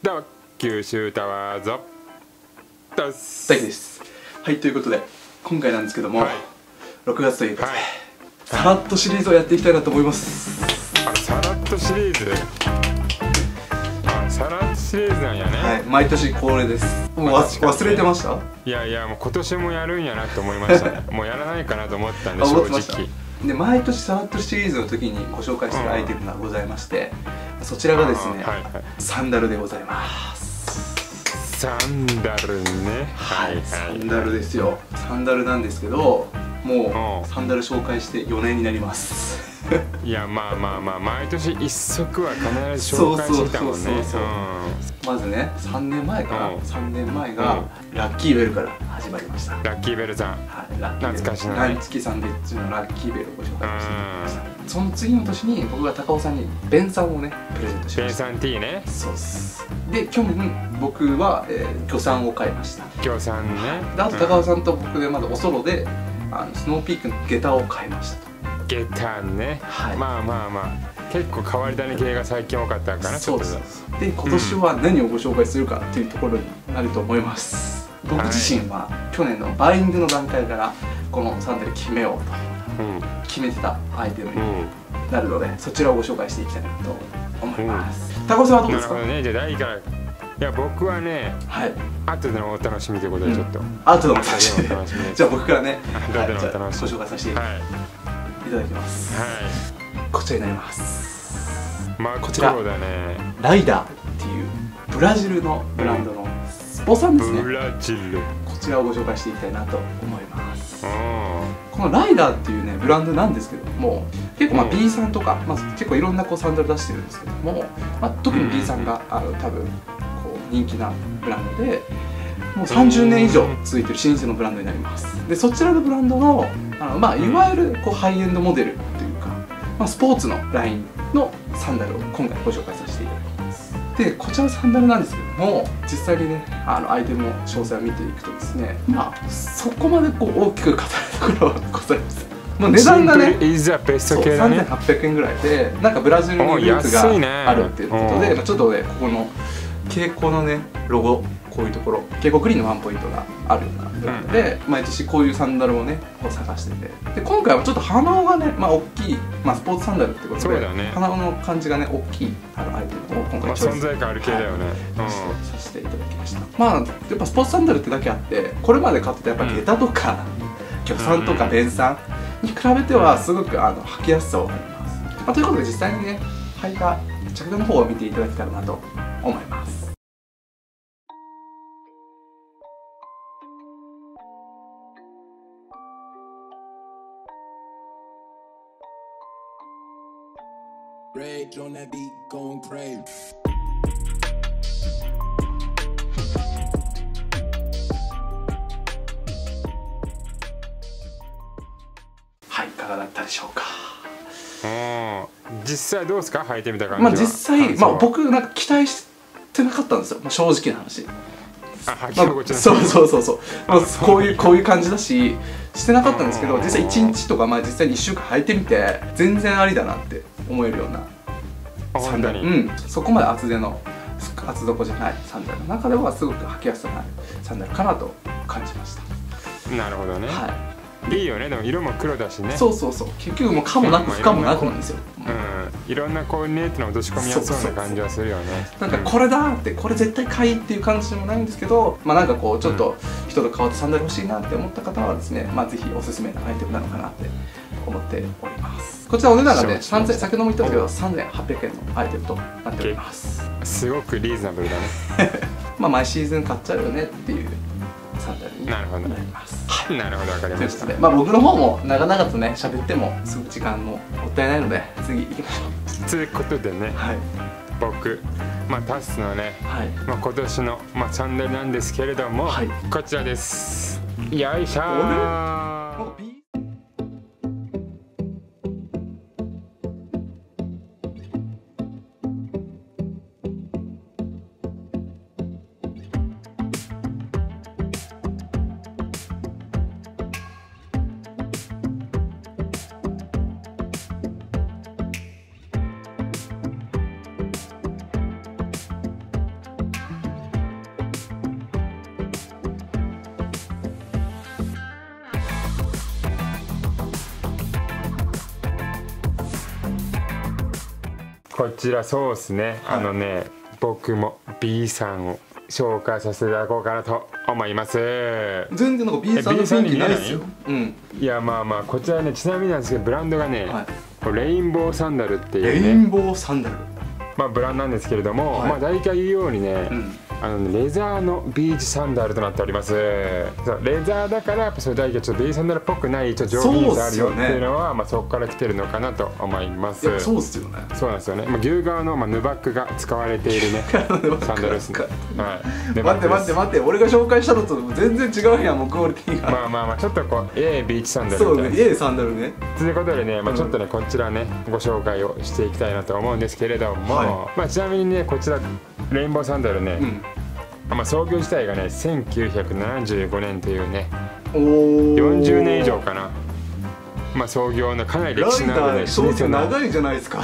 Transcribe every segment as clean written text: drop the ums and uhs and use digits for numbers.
どうも九州タワーズ大輝です。はい、ということで今回なんですけども、はい、6月ということで、サラッとシリーズをやっていきたいなと思います。 サラッとシリーズ、サラッとシリーズなんやね。 はい、毎年恒例です。もう忘れてました？ いやいや、もう今年もやるんやなと思いました。もうやらないかなと思ったんで、正直。で、 毎年サラッとシリーズの時にご紹介するアイテムがございまして、そちらがですね、サンダルでございます。 サンダルね。 はい、サンダルですよ。サンダルなんですけど、もうサンダル紹介して4年になります。 いや、まあ毎年1足は必ず紹介してたもんね。 まずね、3年前かな、3年前がラッキーベルから始まりました。 ラッキーベルさん、懐かしいな。 ランチキさんでっちのラッキーベルをご紹介していただきました。その次の年に僕が高尾さんにベンさんをねプレゼントしました。 ベンさん T ね。 そうっす。で、去年僕は魚さを買いました。 魚さんね。 で、あと高尾さんと僕でまだおソロでスノーピークの下駄を買いましたと。 下駄ね。まあ結構変わり種系が最近多かったかな。 そうです。で、今年は何をご紹介するかっていうところになると思います。僕自身は去年のバイングの段階からこのサンダル決めようと決めてたアイテムになるので、そちらをご紹介していきたいなと思います。高尾さんはどうですか？ なるほどね。じゃあ第1から。いや、僕はね、後でのお楽しみということで、ちょっと後でのお楽しみ。じゃあ僕からね、 ご紹介させていただきます。こちらになります。こちらライダーっていうブラジルのブランドのスポさんですね。 ブラジル。 こちらをご紹介していきたいなと思います。このライダーっていうねブランドなんですけども、結構B さんとか結構いろんなサンダル出してるんですけども、特に B さんが多分人気なブランドで、もう30年以上続いてる老舗のブランドになります。で、そちらのブランドのいわゆるハイエンドモデルというか、スポーツのラインのサンダルを今回ご紹介させていただきます。で、こちらのサンダルなんですけども、実際にねアイテムの詳細を見ていくとですね、そこまで大きく語るところはございません。もう値段がね、3800円ぐらいで、なんかブラジルにルーツがあるっていうことで、ちょっとねここの蛍光のねロゴ、こういうところ蛍光グリーンのワンポイントがあるようなブランドで、毎年こういうサンダルをね探してて、で今回はちょっと鼻緒がね大きい、スポーツサンダルってことで鼻緒の感じがね大きいアイテムを今回存在感ある系だよねさせていただきました。やっぱスポーツサンダルってだけあって、これまで買ってたやっぱ下駄とか魚さんとかベンさんに比べてはすごく履きやすさをあります。ということで実際にね履いた着用の方を見ていただけたらなと思います。 Rage on that beat, going crazy. はい、いかがだったでしょうか。 実際どうですか、履いてみた感じは。 実際僕なんか期待してなかったんですよ、正直な話。 履き心地の。 そうこういう感じだししてなかったんですけど、実際1日とか実際に1週間履いてみて全然ありだなって思えるようなサンダル。そこまで厚手の厚底じゃないサンダルの中ではすごく履きやすさのあるサンダルかなと感じました。 なるほどね。いいよね。でも色も黒だしね。 そう結局もう可もなく不可もなくなんですよ。 いろんなコーディネートの落とし込みやすそうな感じはするよね。 なんかこれだって、これ絶対買いっていう感じでもないんですけど、なんかちょっと人と変わったサンダル欲しいなって思った方はですね、ぜひおすすめなアイテムなのかなって思っております。こちらお値段がね、先ほども言ったんですけど3800円のアイテムとなっております。 すごくリーズナブルだね。 毎シーズン買っちゃうよねっていうサンダルになります。 なるほど、わかりました。 僕の方も長々とね喋ってもすぐ時間ももったいないので、次行きましょう。 ということでね、僕タスのね今年のサンダルなんですけれども、こちらです。よいしょー。 こちらそうですね、僕も B さんを紹介させていただこうかなと思います。 全然なんか B さんの雰囲気ないですよ。 いやまあこちらね、ちなみになんですけどブランドがね、レインボーサンダルっていうね、 レインボーサンダル、 ブランドなんですけれども、大体言うようにね、レザーのビーチサンダルとなっております。そうレザーだからやっぱそれだけちょっとビーチサンダルっぽくないちょっと上品さあるよっていうのはそこから来てるのかなと思います。 そうっすよね。 そうなんですよね。牛革のヌバックが使われているねサンダルですね。 待って俺が紹介したのと全然違うやん、もうクオリティが。 ちょっとこうビーチサンダルそうね、サンダルね。 ということでね、ちょっとねこちらねご紹介をしていきたいなと思うんですけれども、ちなみにねこちらレインボーサンダルね、創業自体がね1975年というね40年以上かな、創業のかなり歴史のあるね老舗の長いじゃないですか。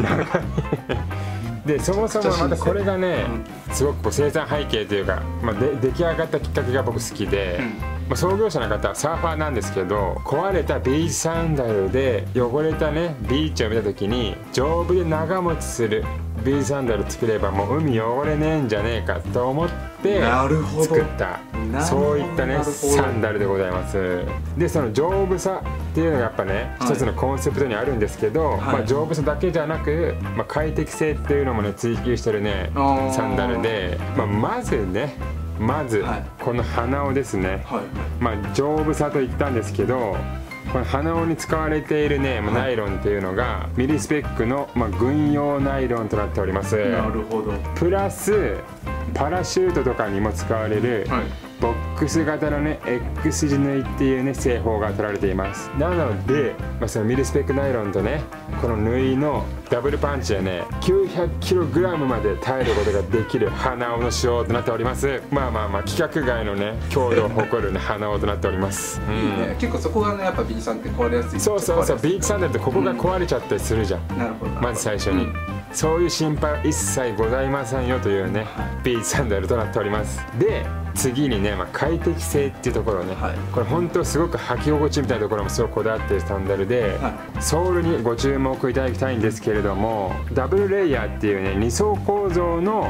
でそもそもまたこれがね、すごく生産背景というか、出来上がったきっかけが僕好きで、創業者の方はサーファーなんですけど、壊れたビーチサンダルで汚れたねビーチを見た時に丈夫で長持ちするビーチサンダル作ればもう海汚れねえんじゃねえかと思って作ったそういったねサンダルでございます。でその丈夫さっていうのがやっぱね一つのコンセプトにあるんですけど、丈夫さだけじゃなく、快適性っていうのもね追求してるねサンダルで、まずこの鼻緒ですね、丈夫さと言ったんですけど、この鼻緒に使われているねナイロンっていうのがミリスペックの軍用ナイロンとなっております。 なるほど。 プラスパラシュートとかにも使われるボックス型のね X 字縫いっていうね製法が取られています。なので、そのミリスペックナイロンとねこの縫いのダブルパンチでね 900kg まで耐えることができる鼻緒の仕様となっております。規格外のね強度を誇るね鼻緒となっております。 いいね。結構そこがねやっぱビーチサンダルって壊れやすい。 そうビーチサンダルってここが壊れちゃったりするじゃん。 なるほど。 まず最初に。そういう心配は一切ございませんよというね、ビーチサンダルとなっております。で次にね、快適性っていうところね、これ本当すごく履き心地みたいなところもすごくこだわっているサンダルで、ソールにご注目いただきたいんですけれども、ダブルレイヤーっていうね2層構造の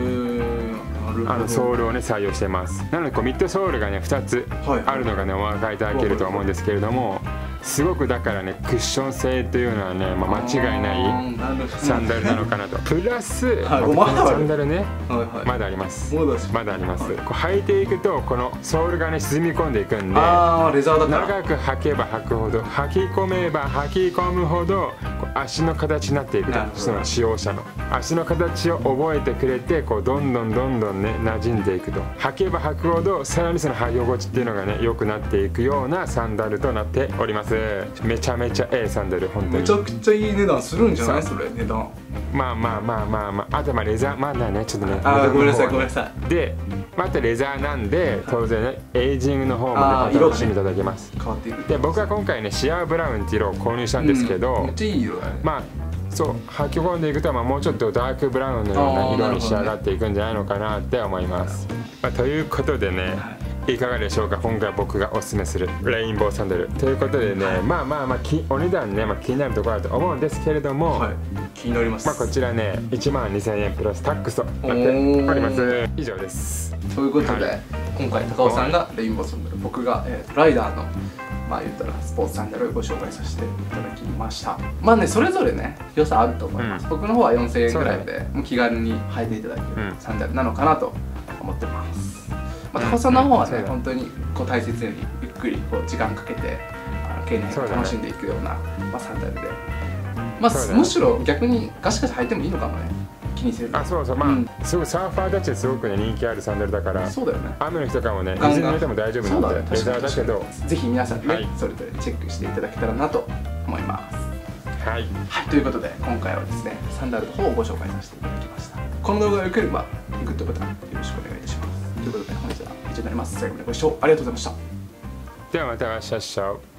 ソールをね採用してます。なのでミッドソールがね2つあるのがねお分かりいただけると思うんですけれども、すごくだからねクッション性というのはね、間違いないサンダルなのかなと。プラスサンダルねまだあります。まだあります。履いていくとこのソールがね沈み込んでいくんで、長く履けば履くほど、履き込めば履き込むほど足の形になっていくと、その使用者の足の形を覚えてくれてどんどんね馴染んでいくと、履けば履くほどさらにその履き心地っていうのがね良くなっていくようなサンダルとなっております。めちゃめちゃサンダル、本当にめちゃくちゃいい値段するんじゃないそれ。値段あとレザーまだねちょっとねごめんなさいでまたレザーなんで当然ねエイジングの方もねお楽しみいただけます。 変わっている。 で僕は今回ねシアーブラウンっていう色を購入したんですけど、 めっちゃいい色だね。 そう履き込んでいくともうちょっとダークブラウンのような色に仕上がっていくんじゃないのかなって思います。ということでね、いかがでしょうか。今回僕がおすすめするレインボーサンダルということでね、お値段ね、気になるところだと思うんですけれども、 気になります。 こちらね12,000円プラスタックスとなっております。以上です。 ということで、今回高尾さんがレインボーサンダル、僕がライダーの言ったらスポーツサンダルをご紹介させていただきました。それぞれね良さあると思います。僕の方は4,000円ぐらいで気軽に履いていただけるサンダルなのかなと思ってます。高尾さんの方はね本当に大切にゆっくり時間かけて経年を楽しんでいくようなサンダルで、むしろ逆にガシガシ履いてもいいのかもね、気にせず。 すごいサーファーたちにすごくね人気あるサンダルだから、 そうだよね。 雨の日とかもね水に濡れても大丈夫なんでレザーだけど、 ぜひ皆さんねそれぞれチェックしていただけたらなと思います。ということで今回はですねサンダルの方をご紹介させていただきました。この動画が良ければグッドボタンよろしくお願いいたします。ということで本日は以上になります。最後までご視聴ありがとうございました。 ではまた明日。